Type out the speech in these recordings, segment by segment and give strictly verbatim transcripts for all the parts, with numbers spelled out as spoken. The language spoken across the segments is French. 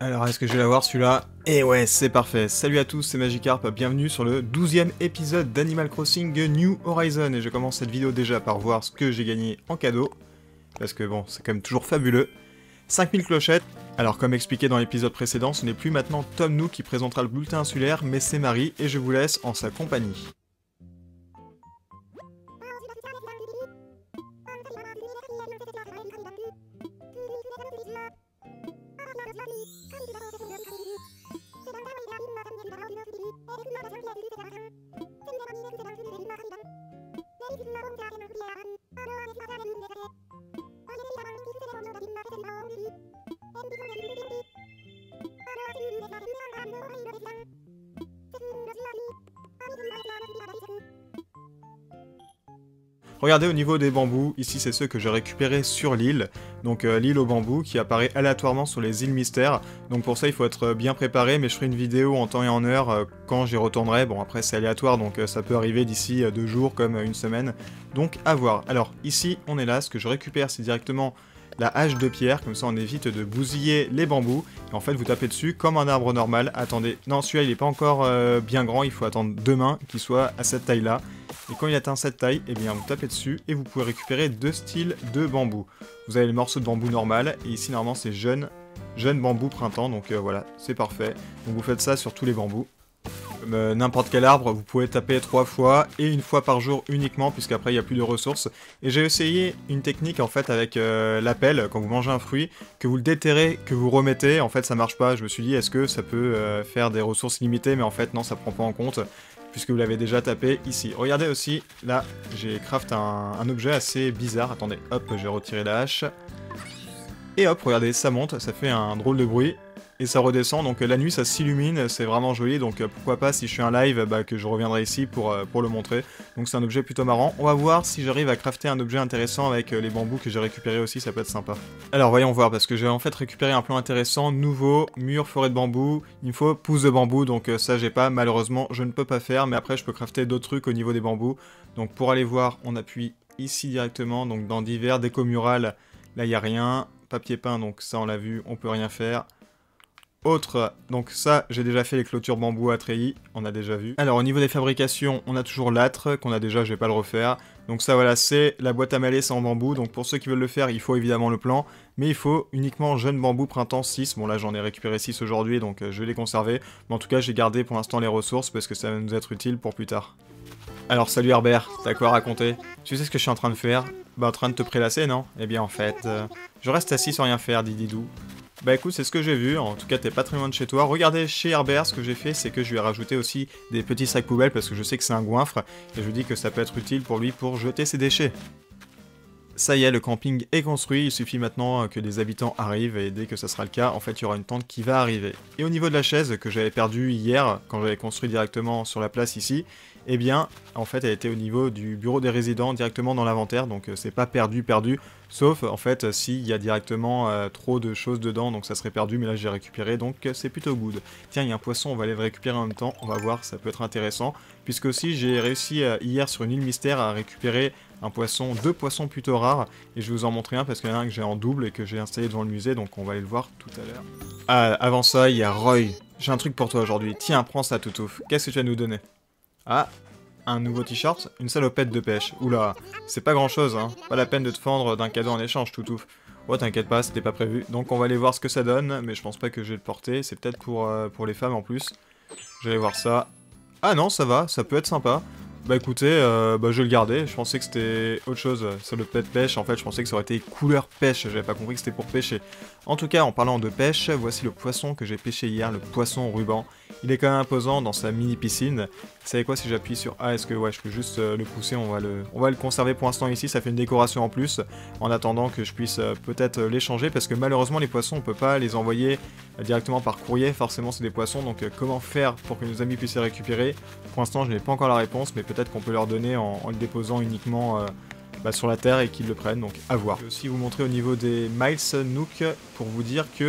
Alors, est-ce que je vais l'avoir celui-là? Et ouais, c'est parfait. Salut à tous, c'est Magikarp, bienvenue sur le douzième épisode d'Animal Crossing New Horizon. Et je commence cette vidéo déjà par voir ce que j'ai gagné en cadeau. Parce que bon, c'est quand même toujours fabuleux. cinq mille clochettes. Alors comme expliqué dans l'épisode précédent, ce n'est plus maintenant Tom Nook qui présentera le bulletin insulaire, mais c'est Marie, et je vous laisse en sa compagnie. Regardez au niveau des bambous, ici c'est ceux que j'ai récupérés sur l'île, donc euh, l'île aux bambous qui apparaît aléatoirement sur les îles mystères, donc pour ça il faut être bien préparé, mais je ferai une vidéo en temps et en heure euh, quand j'y retournerai. Bon après c'est aléatoire donc euh, ça peut arriver d'ici euh, deux jours comme euh, une semaine, donc à voir. Alors ici on est là, ce que je récupère c'est directement la hache de pierre, comme ça on évite de bousiller les bambous, et en fait vous tapez dessus comme un arbre normal. Attendez, non celui-là il n'est pas encore euh, bien grand, il faut attendre deux mains qu'il soit à cette taille là. Et quand il atteint cette taille, eh bien vous tapez dessus et vous pouvez récupérer deux styles de bambou. Vous avez le morceau de bambou normal et ici normalement c'est jeune, jeune bambou printemps, donc euh, voilà, c'est parfait. Donc vous faites ça sur tous les bambous. Euh, N'importe quel arbre, vous pouvez taper trois fois et une fois par jour uniquement, puisqu'après il n'y a plus de ressources. Et j'ai essayé une technique en fait avec euh, la pelle, quand vous mangez un fruit, que vous le déterrez, que vous remettez, en fait ça marche pas. Je me suis dit est-ce que ça peut euh, faire des ressources limitées, mais en fait non, ça prend pas en compte, puisque vous l'avez déjà tapé ici. Regardez aussi, là j'ai craft un, un objet assez bizarre. Attendez, hop, j'ai retiré la hache. Et hop, regardez, ça monte, ça fait un drôle de bruit. Et ça redescend, donc la nuit ça s'illumine, c'est vraiment joli, donc euh, pourquoi pas si je suis un live, bah, que je reviendrai ici pour, euh, pour le montrer. Donc c'est un objet plutôt marrant. On va voir si j'arrive à crafter un objet intéressant avec euh, les bambous que j'ai récupérés aussi, ça peut être sympa. Alors voyons voir, parce que j'ai en fait récupéré un plan intéressant, nouveau, mur, forêt de bambou, il me faut pouce de bambou, donc euh, ça j'ai pas, malheureusement je ne peux pas faire, mais après je peux crafter d'autres trucs au niveau des bambous. Donc pour aller voir, on appuie ici directement, donc dans divers, déco murale, là il n'y a rien, papier peint, donc ça on l'a vu, on peut rien faire. Autre, donc ça, j'ai déjà fait les clôtures bambou à treillis, on a déjà vu. Alors au niveau des fabrications, on a toujours l'âtre, qu'on a déjà, je vais pas le refaire. Donc ça voilà, c'est la boîte à malais en bambou, donc pour ceux qui veulent le faire, il faut évidemment le plan, mais il faut uniquement jeune bambou printemps six, bon là j'en ai récupéré six aujourd'hui, donc euh, je vais les conserver. Mais en tout cas, j'ai gardé pour l'instant les ressources, parce que ça va nous être utile pour plus tard. Alors salut Herbert, t'as quoi à raconter? Tu sais ce que je suis en train de faire? Bah en train de te prélasser, non? Eh bien en fait, euh, je reste assis sans rien faire, Dididou. Bah écoute, c'est ce que j'ai vu, en tout cas t'es pas très loin de chez toi. Regardez, chez Herbert, ce que j'ai fait, c'est que je lui ai rajouté aussi des petits sacs poubelles, parce que je sais que c'est un goinfre, et je dis que ça peut être utile pour lui pour jeter ses déchets. Ça y est, le camping est construit, il suffit maintenant que des habitants arrivent, et dès que ça sera le cas, en fait il y aura une tente qui va arriver. Et au niveau de la chaise, que j'avais perdue hier, quand j'avais construit directement sur la place ici, eh bien, en fait, elle était au niveau du bureau des résidents, directement dans l'inventaire, donc euh, c'est pas perdu, perdu, sauf, en fait, s'il y a directement euh, trop de choses dedans, donc ça serait perdu, mais là j'ai récupéré, donc euh, c'est plutôt good. Tiens, il y a un poisson, on va aller le récupérer en même temps, on va voir, ça peut être intéressant, puisque aussi j'ai réussi euh, hier sur une île mystère à récupérer un poisson, deux poissons plutôt rares, et je vais vous en montrer un, parce qu'il y en a un que j'ai en double et que j'ai installé devant le musée, donc on va aller le voir tout à l'heure. Ah, avant ça, il y a Roy, j'ai un truc pour toi aujourd'hui, tiens, prends ça Toutouf, qu'est-ce que tu vas nous donner? Ah, un nouveau t-shirt, une salopette de pêche. Oula, c'est pas grand chose, hein. Pas la peine de te fendre d'un cadeau en échange, Toutouf. Oh, t'inquiète pas, c'était pas prévu. Donc on va aller voir ce que ça donne, mais je pense pas que je vais le porter. C'est peut-être pour, euh, pour les femmes en plus. Je vais aller voir ça. Ah non, ça va, ça peut être sympa. Bah écoutez, euh, bah, je vais le garder. Je pensais que c'était autre chose, salopette pêche. En fait, je pensais que ça aurait été couleur pêche. J'avais pas compris que c'était pour pêcher. En tout cas, en parlant de pêche, voici le poisson que j'ai pêché hier, le poisson ruban. Il est quand même imposant dans sa mini piscine. Vous savez quoi, si j'appuie sur A, est-ce que ouais, je peux juste euh, le pousser, on va le, on va le conserver pour l'instant ici, ça fait une décoration en plus, en attendant que je puisse euh, peut-être euh, l'échanger, parce que malheureusement les poissons, on peut pas les envoyer euh, directement par courrier, forcément c'est des poissons, donc euh, comment faire pour que nos amis puissent les récupérer? Pour l'instant je n'ai pas encore la réponse, mais peut-être qu'on peut leur donner en, en le déposant uniquement euh, bah, sur la terre et qu'ils le prennent, donc à voir. Je vais aussi vous montrer au niveau des Miles Nook, pour vous dire que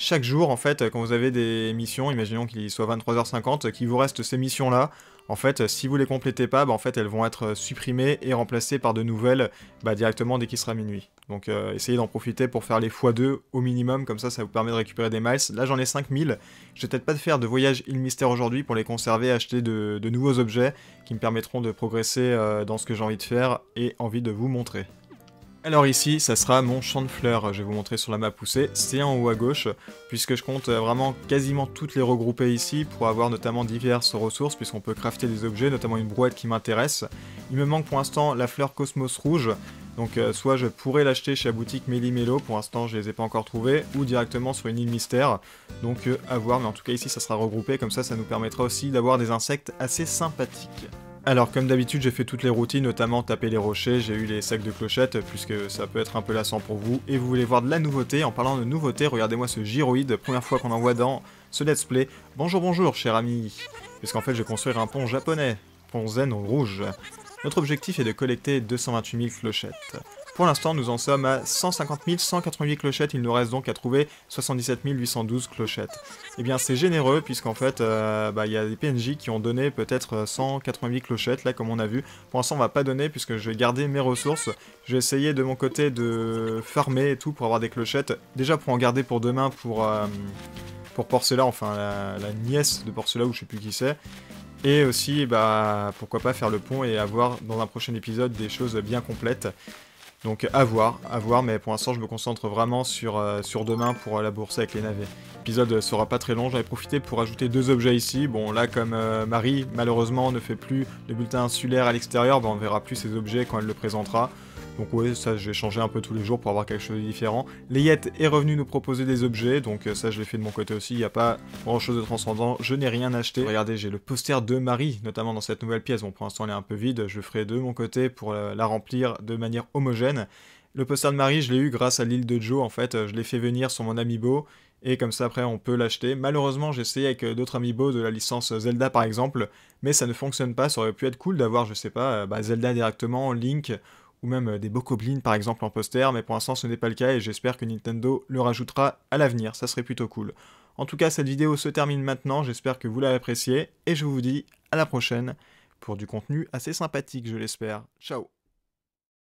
chaque jour, en fait, quand vous avez des missions, imaginons qu'il soit vingt-trois heures cinquante, qu'il vous reste ces missions-là, en fait, si vous les complétez pas, bah, en fait, elles vont être supprimées et remplacées par de nouvelles bah, directement dès qu'il sera minuit. Donc euh, essayez d'en profiter pour faire les fois deux au minimum, comme ça, ça vous permet de récupérer des miles. Là, j'en ai cinq mille. Je vais peut-être pas faire de voyage île mystère aujourd'hui pour les conserver, acheter de, de nouveaux objets qui me permettront de progresser euh, dans ce que j'ai envie de faire et envie de vous montrer. Alors ici, ça sera mon champ de fleurs, je vais vous montrer sur la map où c'est, c'est en haut à gauche, puisque je compte vraiment quasiment toutes les regrouper ici pour avoir notamment diverses ressources, puisqu'on peut crafter des objets, notamment une brouette qui m'intéresse. Il me manque pour l'instant la fleur Cosmos rouge, donc euh, soit je pourrais l'acheter chez la boutique Méli-Mélo, pour l'instant je les ai pas encore trouvés, ou directement sur une île mystère, donc euh, à voir, mais en tout cas ici ça sera regroupé, comme ça ça nous permettra aussi d'avoir des insectes assez sympathiques. Alors comme d'habitude j'ai fait toutes les routines, notamment taper les rochers, j'ai eu les sacs de clochettes puisque ça peut être un peu lassant pour vous, et vous voulez voir de la nouveauté. En parlant de nouveauté, regardez-moi ce gyroïde, première fois qu'on en voit dans ce let's play. Bonjour bonjour cher ami, puisqu'en fait je vais construire un pont japonais, pont zen rouge. Notre objectif est de collecter deux cent vingt-huit mille clochettes. Pour l'instant, nous en sommes à cent cinquante mille cent quatre-vingt-huit clochettes, il nous reste donc à trouver soixante-dix-sept mille huit cent douze clochettes. Eh bien, c'est généreux, puisqu'en fait, euh, bah, y a des P N J qui ont donné peut-être cent quatre-vingt-huit clochettes, là, comme on a vu. Pour l'instant, on va pas donner, puisque je vais garder mes ressources. Je vais essayer de mon côté de farmer et tout pour avoir des clochettes. Déjà, pour en garder pour demain, pour, euh, pour Porcella, enfin, la, la nièce de Porcella, ou je sais plus qui c'est. Et aussi, bah, pourquoi pas faire le pont et avoir, dans un prochain épisode, des choses bien complètes. Donc à voir, à voir, mais pour l'instant je me concentre vraiment sur, euh, sur demain pour euh, la bourse avec les navets. L'épisode sera pas très long, j'avais profité pour ajouter deux objets ici. Bon là comme euh, Marie malheureusement ne fait plus le bulletin insulaire à l'extérieur, bah, on ne verra plus ces objets quand elle le présentera. Donc ouais, ça je vais changer un peu tous les jours pour avoir quelque chose de différent. Layette est revenu nous proposer des objets, donc euh, ça je l'ai fait de mon côté aussi, il n'y a pas grand chose de transcendant, je n'ai rien acheté. Regardez, j'ai le poster de Marie, notamment dans cette nouvelle pièce, bon pour l'instant elle est un peu vide, je le ferai de mon côté pour euh, la remplir de manière homogène. Le poster de Marie, je l'ai eu grâce à l'île de Joe, en fait, je l'ai fait venir sur mon amiibo, et comme ça après on peut l'acheter. Malheureusement j'ai essayé avec d'autres amiibo de la licence Zelda par exemple, mais ça ne fonctionne pas, ça aurait pu être cool d'avoir, je sais pas, bah, Zelda directement, Link, ou même des Bokoblin par exemple en poster, mais pour l'instant ce n'est pas le cas et j'espère que Nintendo le rajoutera à l'avenir, ça serait plutôt cool. En tout cas cette vidéo se termine maintenant, j'espère que vous l'avez appréciée, et je vous dis à la prochaine pour du contenu assez sympathique je l'espère. Ciao.